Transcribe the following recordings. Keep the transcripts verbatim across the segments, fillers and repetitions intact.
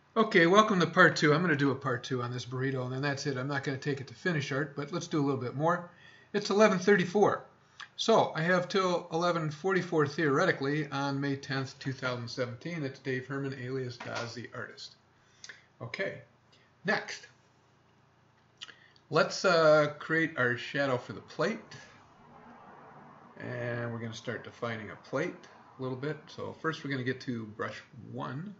Okay, welcome to part two. I'm going to do a part two on this burrito, and then that's it. I'm not going to take it to finish art, but let's do a little bit more. It's eleven thirty-four. So I have till eleven forty-four theoretically on May tenth, two thousand seventeen. It's Dave Herman, alias Daz the Artist. Okay, next. Let's uh, create our shadow for the plate. And we're going to start defining a plate a little bit. So first we're going to get to brush one.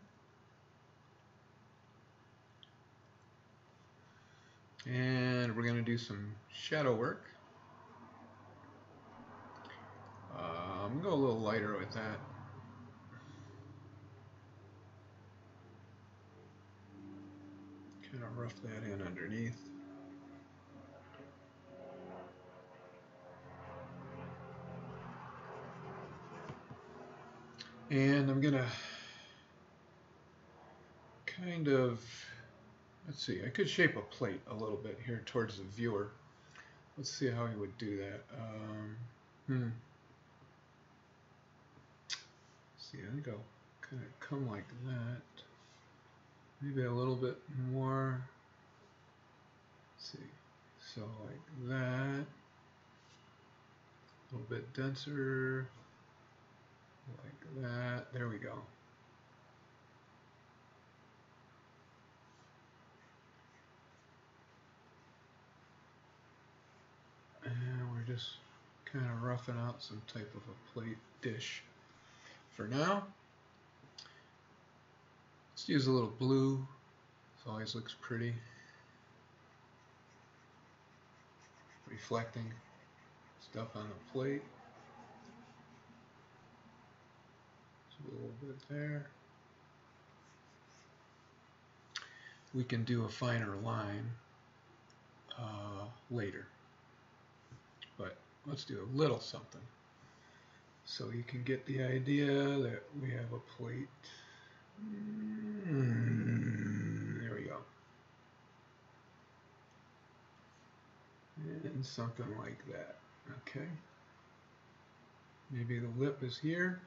And we're going to do some shadow work. Uh, I'm going to go a little lighter with that. Kind of rough that in underneath. And I'm going to kind of, let's see, I could shape a plate a little bit here towards the viewer. Let's see how he would do that. Um, hmm. See, I think I'll kind of come like that. Maybe a little bit more. Let's see. So like that. A little bit denser. Like that. There we go. And we're just kind of roughing out some type of a plate dish for now. Let's use a little blue. It always looks pretty. Reflecting stuff on the plate. Just a little bit there. We can do a finer line uh, later. But let's do a little something. So you can get the idea that we have a plate. Mm, there we go. And something like that. Okay. Maybe the lip is here.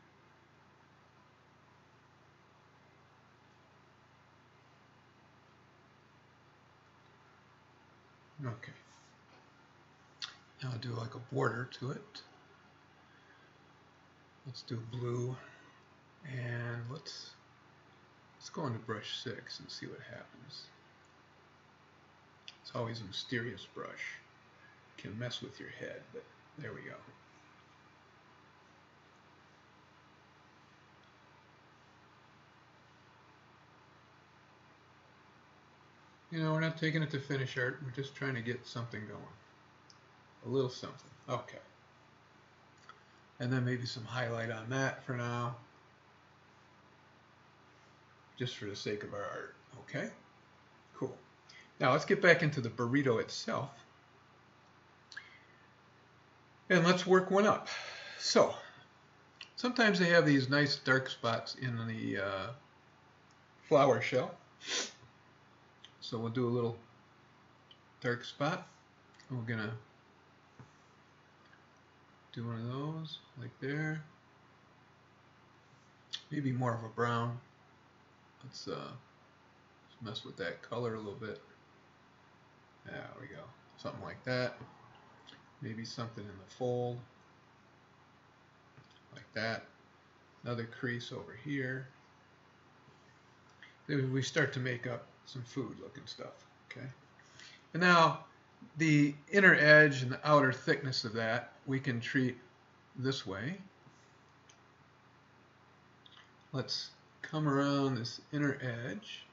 Okay. Now I'll do like a border to it. Let's do blue. And let's let's go into brush six and see what happens. It's always a mysterious brush. Can mess with your head, but there we go. You know, we're not taking it to finish art. We're just trying to get something going. A little something. Okay. And then maybe some highlight on that for now. Just for the sake of our art. Okay? Cool. Now let's get back into the burrito itself. And let's work one up. So, sometimes they have these nice dark spots in the uh, flower shell. So we'll do a little dark spot. We're gonna do one of those, like there. Maybe more of a brown. Let's, uh, let's mess with that color a little bit. There we go. Something like that. Maybe something in the fold. Like that. Another crease over here. Then we start to make up some food looking stuff. Okay. And now the inner edge and the outer thickness of that we can treat this way. Let's come around this inner edge.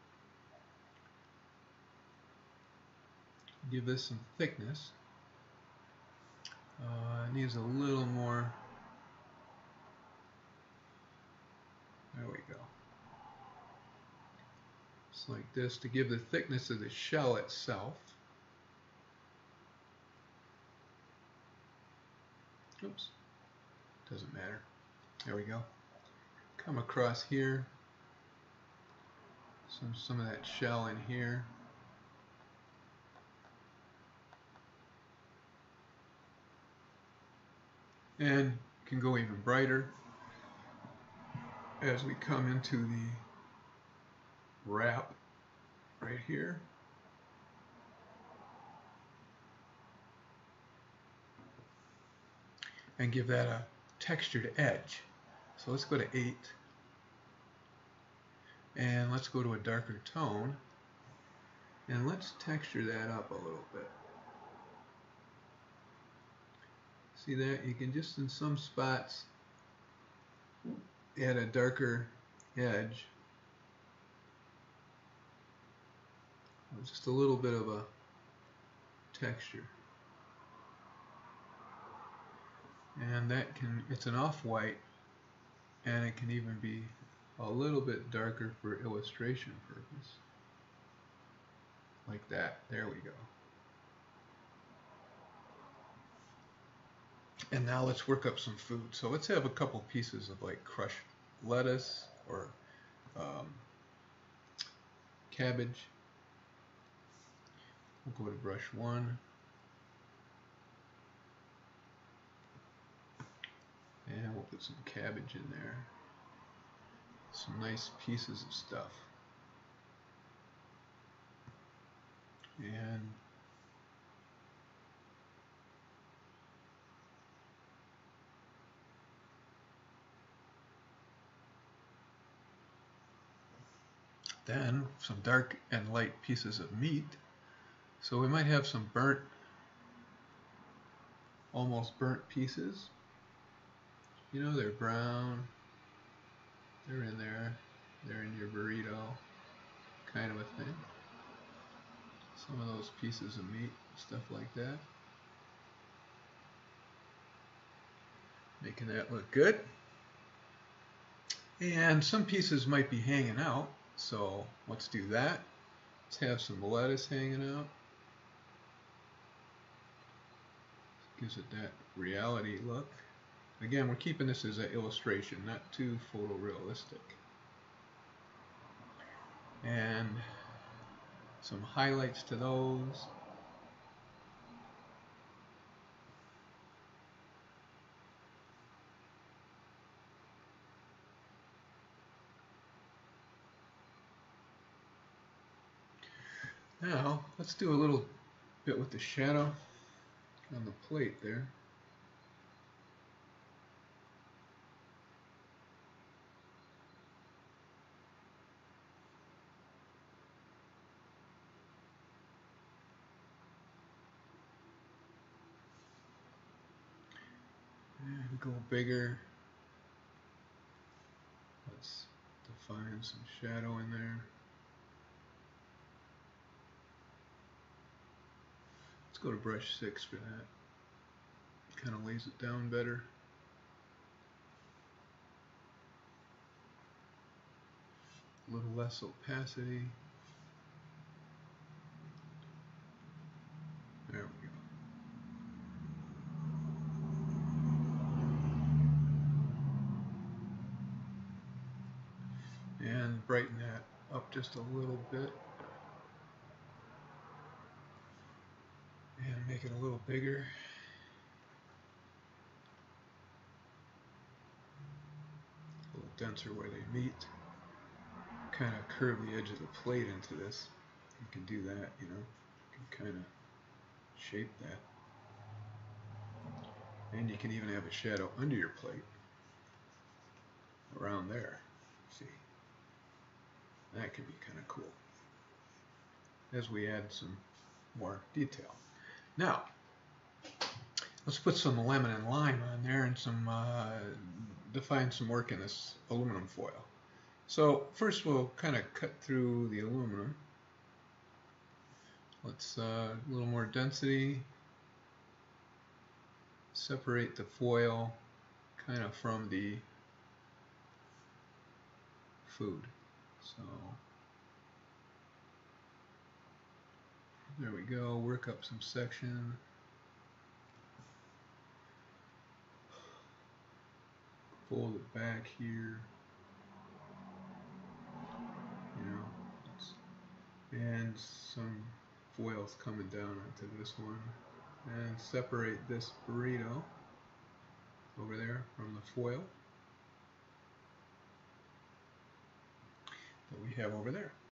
Give this some thickness. Uh, it needs a little more. There we go. Just like this to give the thickness of the shell itself. Oops. Doesn't matter. There we go. Come across here. Some, some of that shell in here. And can go even brighter as we come into the wrap right here. And give that a textured edge. So let's go to eight. And let's go to a darker tone. And let's texture that up a little bit. See that? You can just in some spots add a darker edge. Just a little bit of a texture. And that can, it's an off-white, and it can even be a little bit darker for illustration purpose. Like that. There we go. And now let's work up some food. So let's have a couple pieces of like crushed lettuce or um, cabbage. We'll go to brush one. And we'll put some cabbage in there. Some nice pieces of stuff. And then some dark and light pieces of meat. So we might have some burnt, almost burnt pieces. You know, they're brown, they're in there, they're in your burrito, kind of a thing. Some of those pieces of meat, stuff like that. Making that look good. And some pieces might be hanging out, so let's do that. Let's have some lettuce hanging out. Gives it that reality look. Again, we're keeping this as an illustration, not too photorealistic. And some highlights to those. Now, let's do a little bit with the shadow on the plate there. And go bigger. Let's define some shadow in there. Let's go to brush six for that. Kind of lays it down better. A little less opacity. There we go. And brighten that up just a little bit. And make it a little bigger. A little denser where they meet. Kind of curve the edge of the plate into this. You can do that, you know. You can kind of shape that. And you can even have a shadow under your plate. Around there. See? That can be kind of cool. As we add some more detail. Now, let's put some lemon and lime on there and some uh, define some work in this aluminum foil. So first we'll kind of cut through the aluminum. Let's uh, a little more density. Separate the foil kind of from the food. So there we go. Work up some section. Fold it back here. You know, and some foils coming down onto this one. And separate this burrito over there from the foil that we have over there.